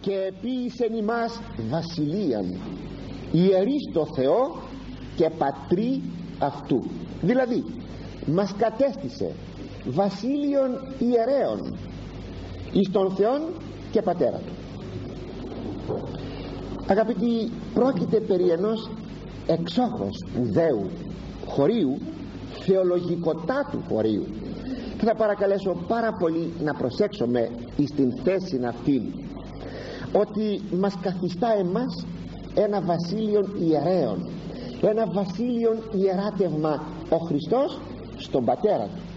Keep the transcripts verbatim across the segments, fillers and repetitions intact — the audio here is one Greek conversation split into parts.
και επίησεν ημάς βασιλείαν, ιερείς το Θεό και πατρί αυτού. Δηλαδή μας κατέστησε βασίλειον ιερέων εις τον Θεόν και πατέρα του. Αγαπητοί, πρόκειται περί ενός εξόχως σπουδαίου χωρίου, θεολογικοτάτου χωρίου, και θα παρακαλέσω πάρα πολύ να προσέξουμε εις την θέση αυτήν, ότι μας καθιστά εμάς ένα βασίλειον ιερέων, ένα βασίλειον ιεράτευμα ο Χριστός στον πατέρα του.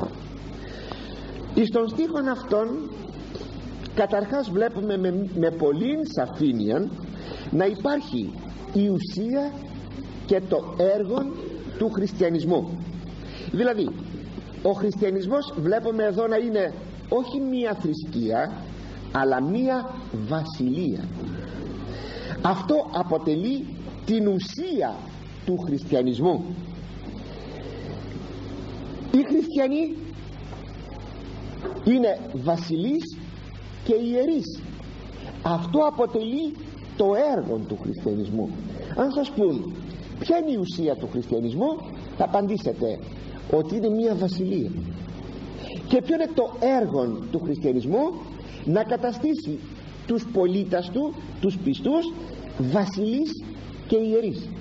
Εις τον στίχον αυτόν καταρχάς βλέπουμε με, με πολλήν σαφήνεια να υπάρχει η ουσία και το έργο του χριστιανισμού. Δηλαδή ο χριστιανισμός βλέπουμε εδώ να είναι όχι μία θρησκεία, αλλά μία βασιλεία. Αυτό αποτελεί την ουσία του χριστιανισμού. Οι χριστιανοί είναι βασιλείς και ιερείς. Αυτό αποτελεί το έργο του χριστιανισμού. Αν σας πούν ποια είναι η ουσία του χριστιανισμού, θα απαντήσετε ότι είναι μια βασιλεία. Και ποιο είναι το έργο του χριστιανισμού? Να καταστήσει τους πολίτες του, τους πιστούς, βασιλείς και ιερείς.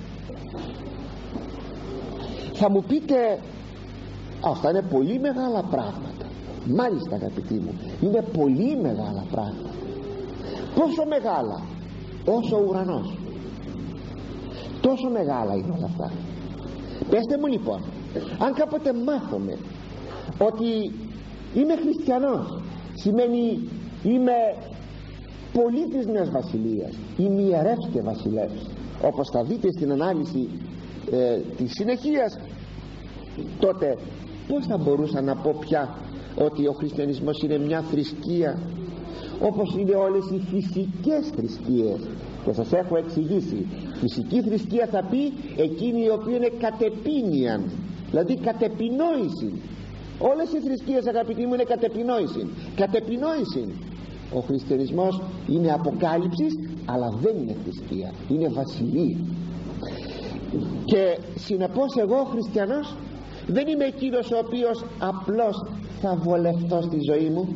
Θα μου πείτε, αυτά είναι πολύ μεγάλα πράγματα. Μάλιστα αγαπητοί μου, είναι πολύ μεγάλα πράγματα. Πόσο μεγάλα? Όσο ο ουρανός. Τόσο μεγάλα είναι όλα αυτά. Πέστε μου λοιπόν, αν κάποτε μάθουμε ότι είμαι χριστιανός, σημαίνει είμαι πολίτης μιας βασιλείας, είμαι ιερεύς και βασιλεύς, όπως θα δείτε στην ανάλυση ε, της συνεχείας, τότε πώς θα μπορούσα να πω πια ότι ο χριστιανισμός είναι μια θρησκεία, όπως είναι όλες οι φυσικές θρησκείες? Και σας έχω εξηγήσει, φυσική θρησκεία θα πει εκείνη η οποία είναι κατεπίνιαν, δηλαδή κατεπινόηση. Όλες οι θρησκείες αγαπητοί μου είναι κατεπινόηση. Κατεπινόηση. Ο χριστιανισμός είναι αποκάλυψης, αλλά δεν είναι θρησκεία, είναι βασιλεία. Και συνεπώς εγώ χριστιανός δεν είμαι εκείνος ο οποίος απλώς θα βολευτώ στη ζωή μου.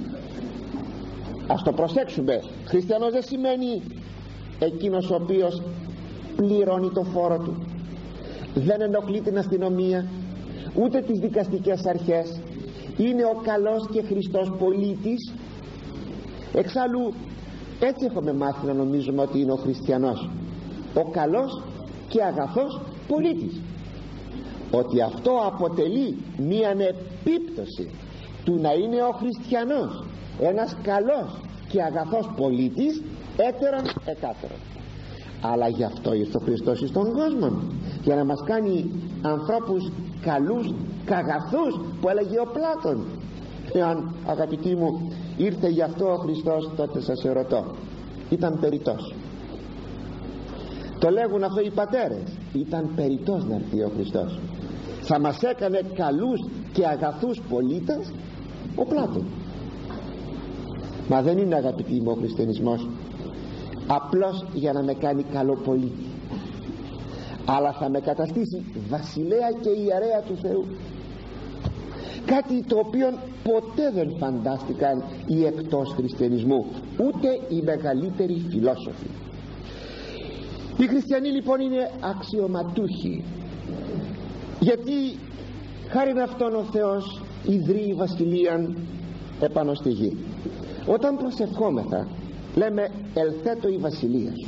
Ας το προσέξουμε, χριστιανός δεν σημαίνει εκείνος ο οποίος πληρώνει το φόρο του, δεν ενοχλεί την αστυνομία ούτε τις δικαστικές αρχές, είναι ο καλός και Χριστός πολίτης. Εξάλλου έτσι έχουμε μάθει να νομίζουμε ότι είναι ο χριστιανός, ο καλός και αγαθός πολίτης, ότι αυτό αποτελεί μία επίπτωση του να είναι ο χριστιανός ένας καλός και αγαθός πολίτης, έτερον εκάτερον. Αλλά γι' αυτό ήρθε ο Χριστός εις τον κόσμο, για να μας κάνει ανθρώπους καλούς και αγαθούς, που έλεγε ο Πλάτων. Εάν αγαπητοί μου ήρθε γι' αυτό ο Χριστός, τότε σας ερωτώ, ήταν περιττός? Το λέγουν αυτό οι πατέρες, ήταν περιττός να έρθει ο Χριστός. Θα μας έκανε καλούς και αγαθούς πολίτες ο Πλάτων. Μα δεν είναι αγαπητοί μου ο χριστιανισμός απλώς για να με κάνει καλό πολίτη, αλλά θα με καταστήσει βασιλέα και ιερέα του Θεού, κάτι το οποίο ποτέ δεν φαντάστηκαν οι εκτός χριστιανισμού, ούτε οι μεγαλύτεροι φιλόσοφοι. Οι χριστιανοί λοιπόν είναι αξιωματούχοι, γιατί χάριν αυτόν ο Θεός ιδρύει βασιλείαν επάνω στη γη. Όταν προσευχόμεθα λέμε ελθέτω η βασιλεία σου.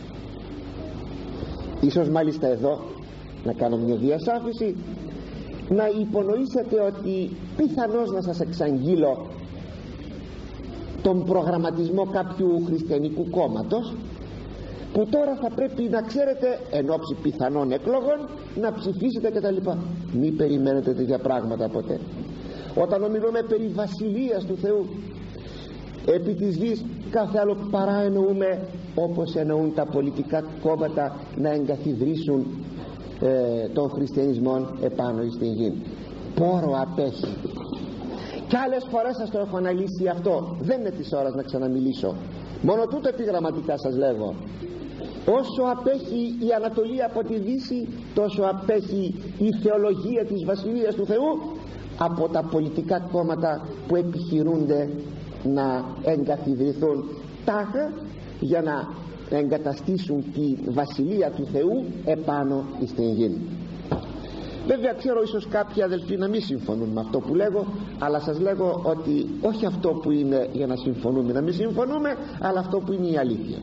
Ίσως μάλιστα εδώ να κάνω μια διασάφηση, να υπονοήσετε ότι πιθανώς να σας εξαγγείλω τον προγραμματισμό κάποιου χριστιανικού κόμματος, που τώρα θα πρέπει να ξέρετε εν ώψη πιθανών εκλογών να ψηφίσετε κτλ. Μη περιμένετε τέτοια πράγματα ποτέ. Όταν ομιλούμε περί βασιλείας του Θεού επί της γης, κάθε άλλο παρά εννοούμε όπως εννοούν τα πολιτικά κόμματα να εγκαθιδρύσουν ε, τον χριστιανισμό επάνω στην γη. Πόρο απέχει. Κι άλλες φορές σας το έχω αναλύσει αυτό, δεν είναι της ώρας να ξαναμιλήσω. Μόνο τούτο επιγραμματικά σας λέγω: όσο απέχει η Ανατολή από τη Δύση, τόσο απέχει η θεολογία της Βασιλείας του Θεού από τα πολιτικά κόμματα που επιχειρούνται να εγκαθιδρυθούν τάχα για να εγκαταστήσουν τη Βασιλεία του Θεού επάνω στην γη. Βέβαια ξέρω ίσως κάποιοι αδελφοί να μην συμφωνούν με αυτό που λέγω, αλλά σας λέγω ότι όχι αυτό που είναι για να συμφωνούμε να μην συμφωνούμε, αλλά αυτό που είναι η αλήθεια.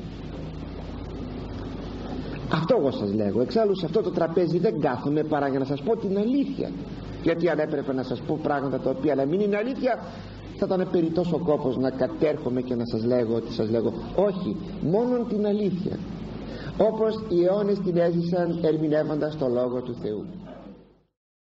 Αυτό εγώ σας λέγω. Εξάλλου σε αυτό το τραπέζι δεν κάθομαι παρά για να σας πω την αλήθεια, γιατί αν έπρεπε να σας πω πράγματα τα οποία να μην είναι αλήθεια, θα ήταν περιττός ο κόπος να κατέρχομαι και να σας λέγω ότι σας λέγω. Όχι, μόνον την αλήθεια, όπως οι αιώνες την έζησαν ερμηνεύοντας το Λόγο του Θεού.